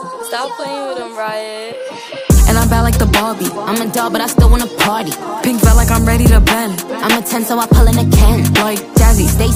Stop playing with him, Riot. And I'm bad like the Barbie. I'm a doll, but I still wanna party. Pink felt like I'm ready to bend. I'm a 10, so I pull in a Ken. Like Jazzy, stay